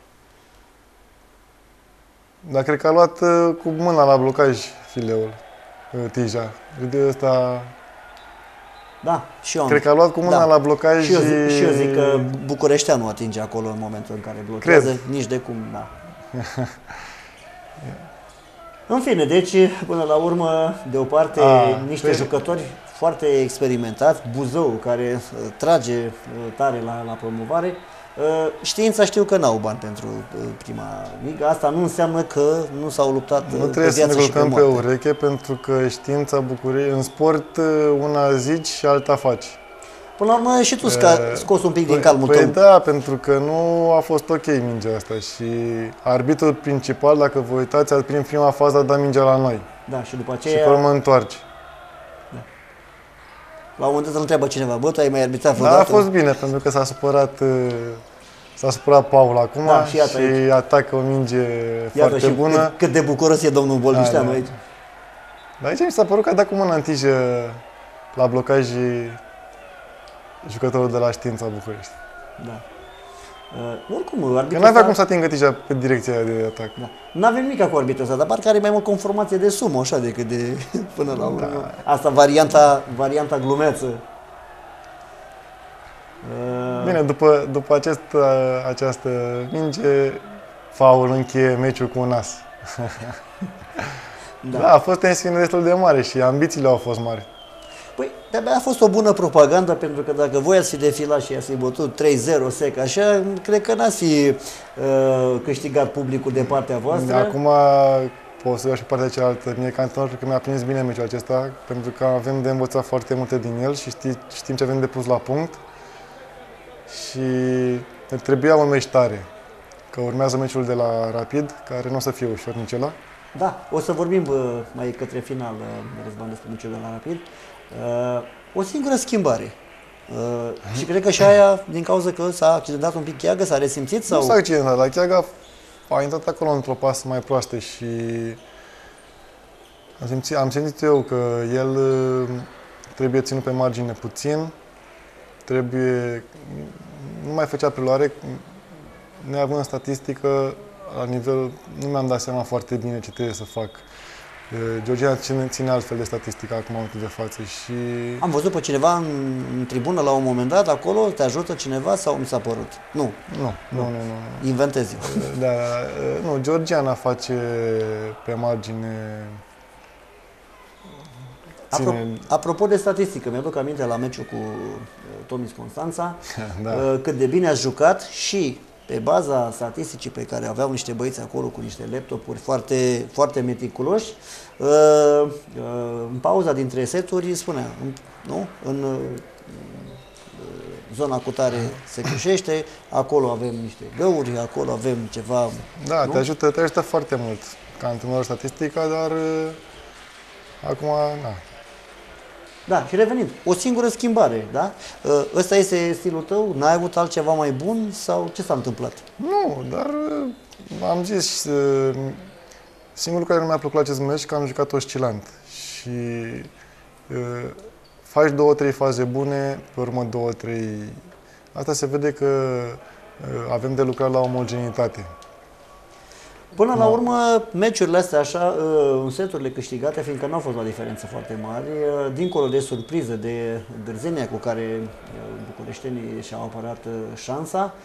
Dar cred că a luat cu mâna la blocaj fileul, tija. De ăsta... Da, și eu. Cred că a luat cu mâna da. la blocaj și eu, zic, și eu zic că Bucureșteanul atinge acolo în momentul în care blochează, Cred. nici de cum, da. În fine, deci, până la urmă, de o parte, a, niște pe... jucători foarte experimentați, Buzău, care uh, trage uh, tare la, la promovare. Uh, Știința știu că n-au bani pentru uh, prima ligă, asta nu înseamnă că nu s-au luptat uh, Nu trebuie pe viață să ne și pe culcăm moarte. pe ureche, pentru că Știința București, în sport, uh, una zici și alta faci. Până la urmă și tu sca, scos un pic din calmul păi tău. da, pentru că nu a fost ok mingea asta și arbitrul principal, dacă vă uitați, prin prima fază a dat mingea la noi. Da, și după aceea... Și pe urmă întoarce. Da. La un moment dat îl întreabă cineva, bă, tu ai mai arbitrat vreodată? Da, a fost bine, pentru că s-a supărat, s-a supărat Paul acum da, și, și atacă o minge iată foarte și bună. Cât, cât de bucuros e domnul Bolnișteanu da, da. aici. Dar aici mi s-a părut că a dat cu mâna în tijă la blocaj jucătorul de la Știința București. Da. Uh, oricum, arbitrul nu avea cum să atingă tija pe direcția de atac. Da. Nu avem nimic cu arbitrul ăsta, dar parcă are mai mult conformație de sumă, așa, decât de până la urmă. Da. Asta, varianta, varianta glumeață. Uh... Bine, după, după acest, această minge, faul încheie meciul cu un as. Da. Da, a fost tensiune destul de mare și ambițiile au fost mari. Păi, de-abia a fost o bună propagandă, pentru că dacă voi ați fi defilat și ați fi bătut trei zero sec, așa, cred că n-ați fi uh, câștigat publicul de partea voastră. Acum pot să iau și partea cealaltă. Mie, ca antrenor, cred că mi-a prins bine meciul acesta, pentru că avem de învățat foarte multe din el și știi, știm ce avem de pus la punct. Și ne trebuia un meci tare, că urmează meciul de la Rapid, care nu o să fie ușor nici ăla. Da, o să vorbim uh, mai către final, uh, Răzvan, despre meciul de la Rapid. Uh, o singură schimbare. Uh, și cred că și aia, din cauza că s-a accidentat un pic Cheagă, s-a resimțit? Sau? Nu s-a accidentat, dar Cheagă a intrat acolo într-o pasă mai proastă și am simțit, am simțit eu că el uh, trebuie ținut pe margine puțin, trebuie, nu mai făcea preluare, neavând statistică, la nivel, nu mi-am dat seama foarte bine ce trebuie să fac. Georgiana ține, ține altfel de statistică acum în de față și... Am văzut pe cineva în, în tribună la un moment dat, acolo, te ajută cineva sau mi s-a părut? Nu. Nu, nu, nu. nu, nu. Inventez eu. Da, nu, Georgiana face pe margine... Ține... Apropo, apropo de statistică, mi-aduc aminte la meciul cu Tomis Constanța, da. Cât de bine a jucat și pe baza statisticii pe care aveau niște băieți acolo cu niște laptopuri foarte, foarte meticuloși, în pauza dintre seturi spunea, nu? În zona cu tare se cușește, acolo avem niște găuri, acolo avem ceva... Da, nu? te ajută, te ajută foarte mult ca antrenor statistica, dar Acum, na. Da, și revenind, o singură schimbare, da? Ăsta este stilul tău? N-ai avut altceva mai bun sau ce s-a întâmplat? Nu, dar am zis, singurul care nu mi-a plăcut la acest meci că am jucat oscilant și uh, faci două, trei faze bune, pe urmă două, trei... Asta se vede că uh, avem de lucrat la omogenitate. Până la urmă, meciurile astea așa, în seturile câștigate, fiindcă nu au fost la diferență foarte mari, dincolo de surpriză, de dârzenia cu care bucureștenii și-au apărat șansa,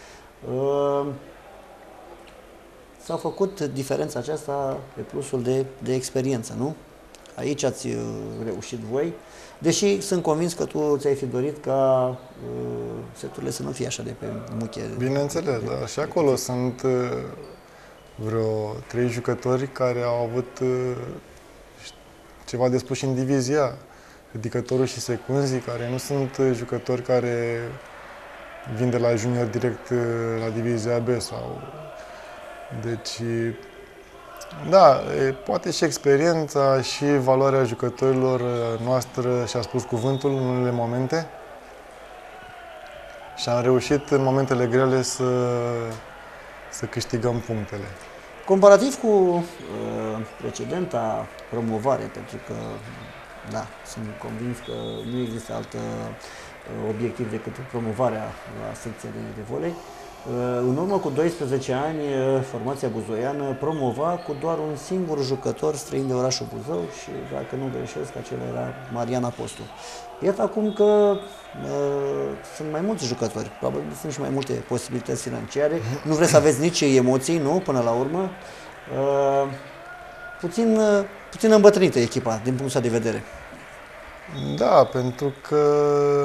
s-a făcut diferența aceasta pe plusul de, de experiență, nu? Aici ați reușit voi, deși sunt convins că tu ți-ai fi dorit ca seturile să nu fie așa de pe muche. Bineînțeles, da. Și acolo sunt vreo trei jucători care au avut uh, ceva de spus și în divizia. Ridicătorul și secunzii, care nu sunt jucători care vin de la junior direct uh, la divizia B sau... Deci, da, e, poate și experiența și valoarea jucătorilor noastră și-a spus cuvântul în unele momente și am reușit în momentele grele să, să câștigăm punctele. Comparativ cu uh, precedenta promovare, pentru că, da, sunt convins că nu există alt uh, obiectiv decât promovarea la secția de, de volei, uh, în urmă cu doisprezece ani, uh, formația buzoiană promova cu doar un singur jucător străin de orașul Buzău și, dacă nu greșesc, acela era Marian Apostu. Iată acum că uh, sunt mai mulți jucători, probabil sunt și mai multe posibilități financiare. Nu vreți să aveți nici emoții, nu, până la urmă. Uh, puțin, uh, puțin îmbătrânită echipa, din punctul ăsta de vedere. Da, pentru că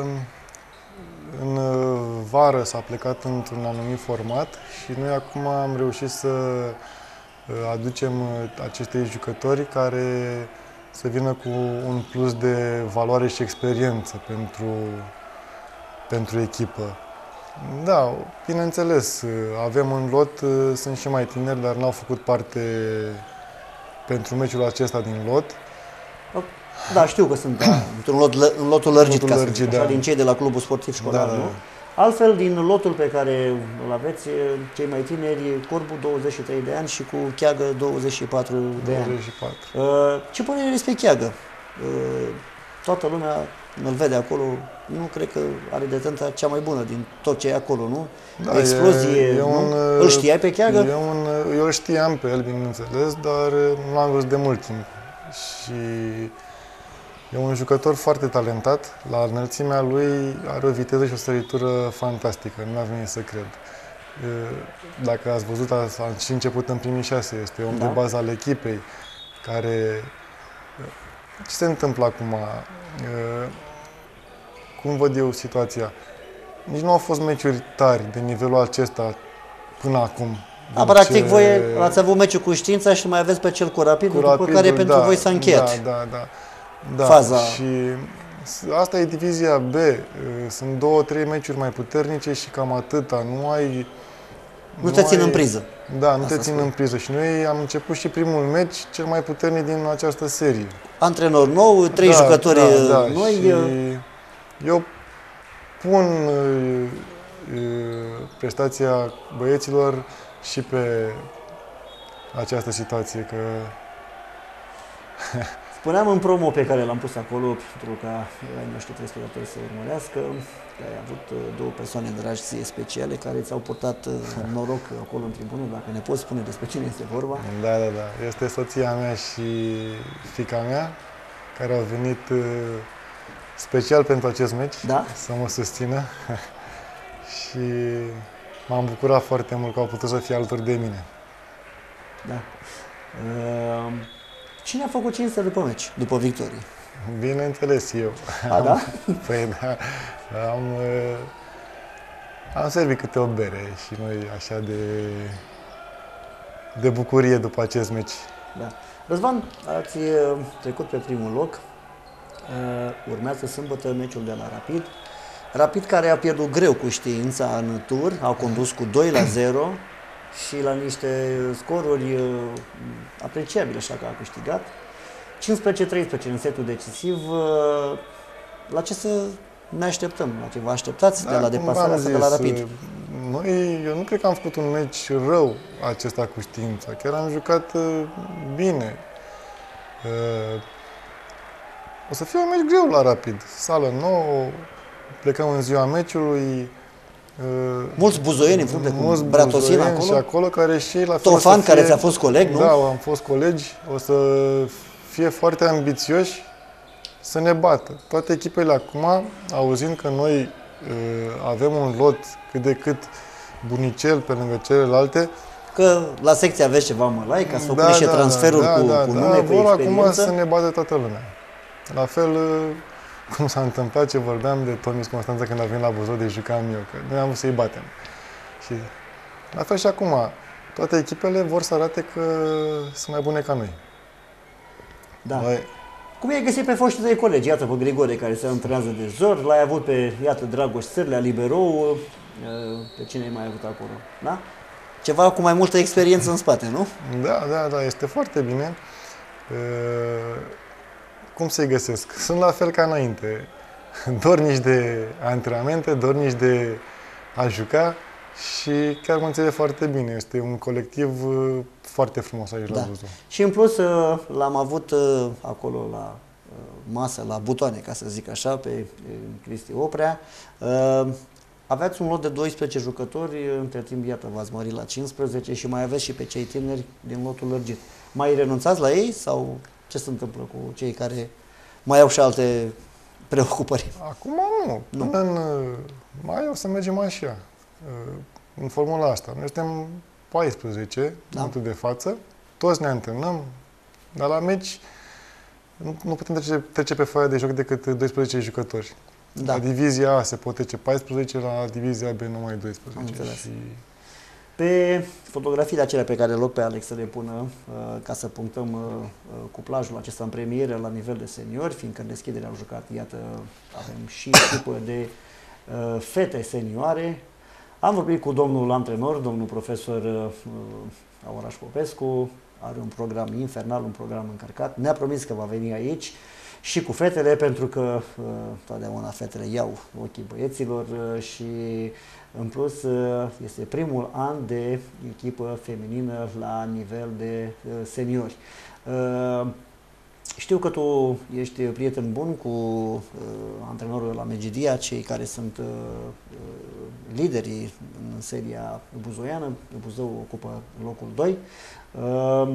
în vară s-a plecat într-un anumit format și noi acum am reușit să aducem acestei jucători care să vină cu un plus de valoare și experiență pentru, pentru echipă. Da, bineînțeles, avem un lot, sunt și mai tineri, dar n-au făcut parte pentru meciul acesta din lot. Da, știu că sunt da, într-un lot, în lotul lărgit, lotul ca să lărgit, zic, așa, da. din cei de la Clubul Sportiv Școlar, da, nu? Da. Altfel, din lotul pe care îl aveți, cei mai tineri, Corbu douăzeci și trei de ani și cu Cheagă douăzeci și patru de ani. douăzeci și patru. Ce părere despre Cheagă? Toată lumea îl vede acolo, nu cred că are detenția cea mai bună din tot ce e acolo, nu? Da, explozie, e, e nu? un, Îl știai pe Cheagă? E un, eu îl știam pe el, bineînțeles, dar nu l-am văzut de mult timp. Și e un jucător foarte talentat, la înălțimea lui are o viteză și o săritură fantastică, nu mi-a venit să cred. Dacă ați văzut, a și început în primii șase, este om da. de bază al echipei, care... Ce se întâmplă acum? Cum văd eu situația? Nici nu au fost meciuri tari de nivelul acesta până acum. Da, deci, practic, voi ați avut meciul cu Știința și mai aveți pe cel cu Rapidul, cu după care pentru da, voi s-a încheiat. Da, da, da. da. Faza. Și asta e divizia B. Sunt două, trei meciuri mai puternice și cam atâta. Nu ai... Nu, nu te țin ai, în priză. Da, nu asta te țin spune. în priză. Și noi am început și primul meci cel mai puternic din această serie. Antrenor nou, trei da, jucători da, da. noi. Și eu pun prestația băieților și pe această situație, că... Spuneam în promo pe care l-am pus acolo, pentru ca ai noștri telespectatori să urmărească, că ai avut două persoane dragi ție speciale care ți-au purtat noroc acolo în tribună, dacă ne poți spune despre cine este vorba. Da, da, da. Este soția mea și fiica mea, care au venit special pentru acest meci, da? să mă susțină. Și m-am bucurat foarte mult că au putut să fie alături de mine. Da. Uh, cine a făcut cinstea după meci, după victorie? Bineînțeles, eu. A, da? Păi da, am, am servit câte o bere și noi așa de, de bucurie după acest meci. Da. Răzvan, ați trecut pe primul loc, urmează sâmbătă meciul de la Rapid. Rapid care a pierdut greu cu Știința în tur, a condus cu doi la zero și la niște scoruri apreciabile, așa că a câștigat. cincisprezece treisprezece în setul decisiv. La ce să ne așteptăm? La ce vă așteptați da, de la deplasarea asta de la Rapid? Noi, eu nu cred că am făcut un meci rău acesta cu știința. Chiar am jucat uh, bine. Uh, o să fie un meci greu la Rapid. Sală nouă, plecăm în ziua meciului. Uh, mulți buzoieni în frunte cu Bratosin acolo. Și acolo care și la fel Tofan, fie, care ți-a fost coleg, nu? Da, am fost colegi. O să fie foarte ambițioși să ne bată. Toate echipele acum, auzind că noi uh, avem un lot cât de cât bunicel pe lângă celelalte, că la secție aveți ceva mălai, ca să făcut da, niște da, transferuri da, cu, da, cu da, nume, da, cu vor experiență. Acum să ne bată toată lumea. La fel uh, cum s-a întâmplat ce vorbeam de Tomis Constanța când a venit la Buzău de jucam eu, că noi am vrut să-i batem. Și la fel și acum, toate echipele vor să arate că sunt mai bune ca noi. Da. Noi, Cum i-ai găsit pe foștii tăi colegi? Iată pe Grigore, care se antrenează de zor, l-ai avut pe, iată, Dragoș Țârlea, Liberou, pe cine ai mai avut acolo, da? Ceva cu mai multă experiență în spate, nu? Da, da, da, este foarte bine. Cum să-i găsesc? Sunt la fel ca înainte. Dornici de antrenamente, dornici de a juca și chiar mă înțeleg foarte bine. Este un colectiv foarte frumos aici da. la Buzău. Și în plus l-am avut acolo la masă, la butoane, ca să zic așa, pe Cristi Oprea. Aveați un lot de doisprezece jucători, între timp, iată, v-ați mărit la cincisprezece și mai aveți și pe cei tineri din lotul lărgit. Mai renunțați la ei sau ce se întâmplă cu cei care mai au și alte preocupări? Acum nu. nu. Până în mai o să mergem așa, în formula asta. Noi suntem paisprezece, da. în momentul de față, toți ne antrenăm, dar la meci nu, nu putem trece, trece pe foaia de joc decât doisprezece jucători. Da. La divizia A se pot trece paisprezece, la divizia B numai doisprezece. Și... Pe fotografiile acelea pe care le loc pe Alex să le pună, uh, ca să punctăm uh, cuplajul acesta în premieră la nivel de seniori, fiindcă în deschidere au jucat, iată, avem și echipă de uh, fete senioare. Am vorbit cu domnul antrenor, domnul profesor uh, Auraș Popescu, are un program infernal, un program încărcat. Ne-a promis că va veni aici și cu fetele, pentru că uh, totdeauna fetele iau ochii băieților uh, și în plus uh, este primul an de echipă feminină la nivel de uh, seniori. Uh, știu că tu ești prieten bun cu uh, antrenorul la Megidia, cei care sunt uh, liderii în seria buzoiană. Buzău ocupă locul doi. Uh,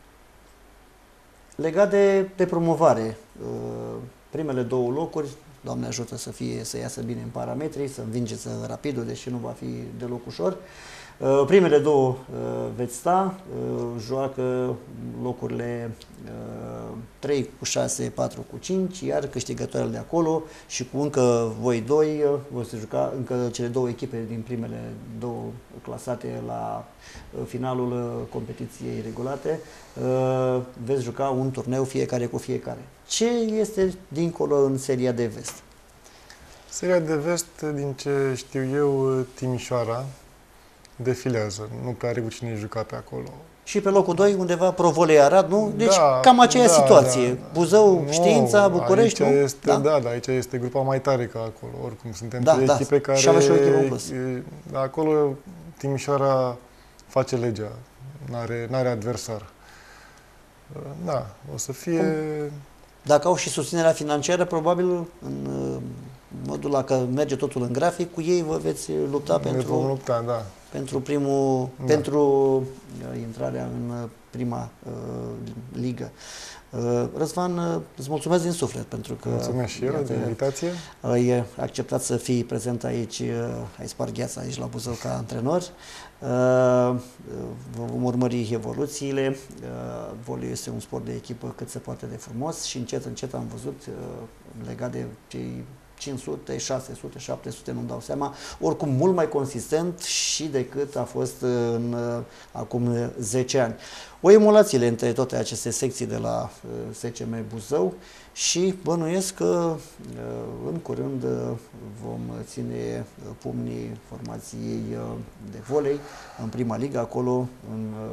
Legat de, de promovare, primele două locuri, Doamne ajută să fie, să iasă bine în parametri, să învingeți Rapidul, deși nu va fi deloc ușor. Primele două veți sta, joacă locurile trei cu șase, patru cu cinci, iar câștigătoarele de acolo și cu încă voi doi vor să juca încă cele două echipe din primele două clasate la finalul competiției regulate. Veți juca un turneu fiecare cu fiecare. Ce este dincolo în seria de vest? Seria de vest, din ce știu eu, Timișoara defilează. Nu prea are cu cine juca pe acolo. Și pe locul doi, undeva Provolei Arad, nu? Deci da, cam aceeași da, situație. Da, Buzău, nu, Știința, București, aici nu? Este, da? Da, da, aici este grupa mai tare ca acolo. Oricum, suntem da, trei da. echipe care... Și avem și o echipă în plus. Da, acolo Timișoara face legea. N-are, n-are adversar. Da, o să fie... Cum? Dacă au și susținerea financiară, probabil în modul la că merge totul în grafic, cu ei vă veți lupta ne pentru, vom lupta, da. pentru, primul, da. pentru uh, intrarea în prima uh, ligă. Uh, Răzvan, uh, îți mulțumesc din suflet pentru că mulțumesc și eu de invitație. Ai acceptat să fii prezent aici, uh, ai spart gheața aici la Buzău ca antrenor. Uh, vom urmări evoluțiile. Uh, Voliul este un sport de echipă cât se poate de frumos și încet, încet am văzut uh, legat de cei cinci sute, șase sute, șapte sute, nu-mi dau seama, oricum mult mai consistent și decât a fost în uh, acum zece ani. O emulație între toate aceste secții de la uh, S C M Buzău și bănuiesc că uh, în curând uh, vom ține uh, pumnii formației uh, de volei în prima ligă, acolo în uh,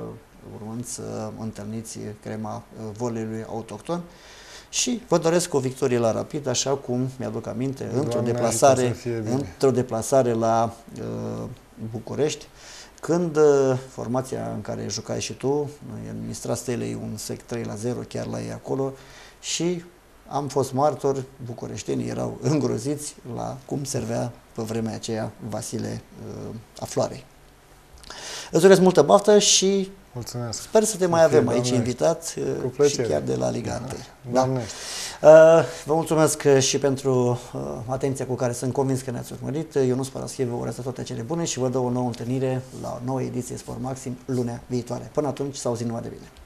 urmând să întâlniți crema voleiului autohton. Și vă doresc o victorie la Rapid, așa cum mi-aduc aminte, într-o deplasare, într-o deplasare la uh, București, când uh, formația în care jucai și tu, în Mistra Stelei, un sec trei la zero chiar la ei acolo, și am fost martor, bucureștenii erau îngroziți la cum servea pe vremea aceea Vasile uh, Afloarei. Îți doresc multă baftă și mulțumesc. Sper să te mai avem aici invitat și chiar de la Liga unu. Da. Da. Vă mulțumesc și pentru atenția cu care sunt convins că ne-ați urmărit. Ionuț Paraschiv vă urez toate cele bune și vă dau o nouă întâlnire la o nouă ediție Sport Maxim lunea viitoare. Până atunci, să auzim numai de bine.